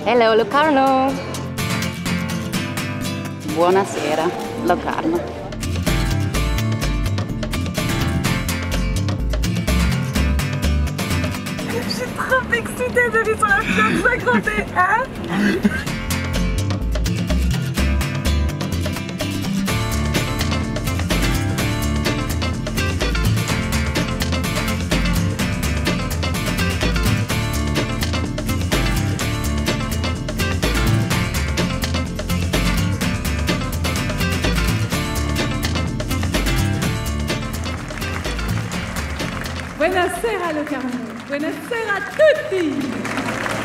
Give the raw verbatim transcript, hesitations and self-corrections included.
Hello, Locarno. Buonasera, Locarno. Je suis trop excitée de vivre sur la flotte s'accrocher, hein? Buonasera Locarno, buonasera a tutti!